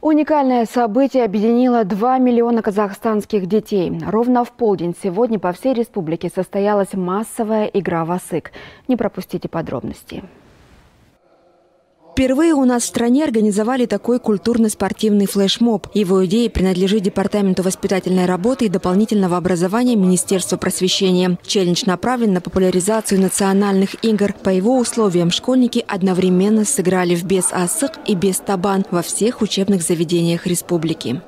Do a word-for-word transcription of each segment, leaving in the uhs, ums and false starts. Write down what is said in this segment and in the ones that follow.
Уникальное событие объединило два миллиона казахстанских детей. Ровно в полдень сегодня по всей республике состоялась массовая игра в асык. Не пропустите подробности. Впервые у нас в стране организовали такой культурно-спортивный флешмоб. Его идея принадлежит Департаменту воспитательной работы и дополнительного образования Министерства просвещения. Челлендж направлен на популяризацию национальных игр. По его условиям школьники одновременно сыграли в без асык и без табан во всех учебных заведениях республики.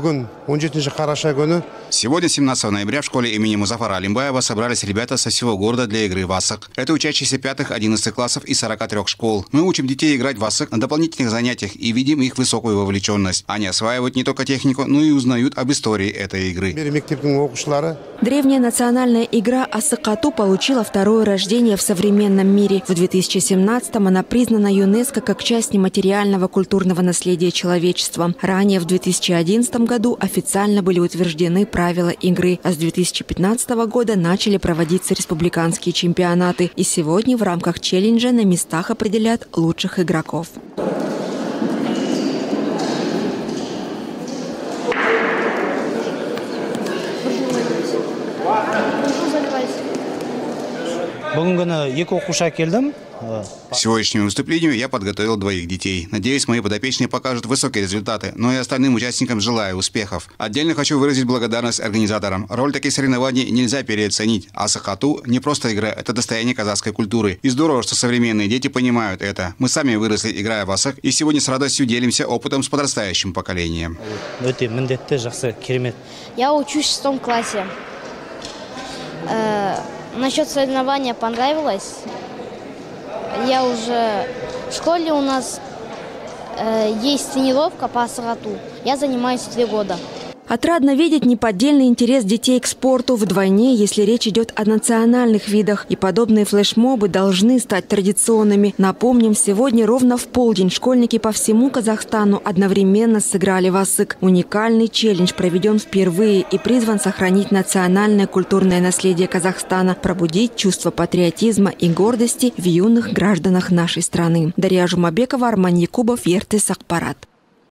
Сегодня, семнадцатого ноября, в школе имени Музафара Алимбаева собрались ребята со всего города для игры в асык. Это учащиеся пятых-одиннадцатых классов из сорока трёх школ. Мы учим детей играть в асык на дополнительных занятиях и видим их высокую вовлеченность. Они осваивают не только технику, но и узнают об истории этой игры. Древняя национальная игра асык-ату получила второе рождение в современном мире. В две тысячи семнадцатом она признана ЮНЕСКО как часть нематериального культурного наследия человечества. Ранее, в две тысячи одиннадцатом году, официально были утверждены правила игры, а с две тысячи пятнадцатого года начали проводиться республиканские чемпионаты. И сегодня в рамках челленджа на местах определят лучших игроков. К сегодняшнему выступлению я подготовил двоих детей. Надеюсь, мои подопечные покажут высокие результаты, но и остальным участникам желаю успехов. Отдельно хочу выразить благодарность организаторам. Роль таких соревнований нельзя переоценить. Асык-ату не просто игра, это достояние казахской культуры. И здорово, что современные дети понимают это. Мы сами выросли, играя в асык, и сегодня с радостью делимся опытом с подрастающим поколением. Я учусь в шестом классе. Э, насчет соревнования понравилось. Я уже в школе, у нас э, есть тренировка по асык-ату. Я занимаюсь три года. Отрадно видеть неподдельный интерес детей к спорту вдвойне, если речь идет о национальных видах. И подобные флешмобы должны стать традиционными. Напомним, сегодня ровно в полдень школьники по всему Казахстану одновременно сыграли в асык. Уникальный челлендж проведен впервые и призван сохранить национальное культурное наследие Казахстана, пробудить чувство патриотизма и гордости в юных гражданах нашей страны. Дарья Жумабекова, Арман Якубов, Ертыс Акпарат.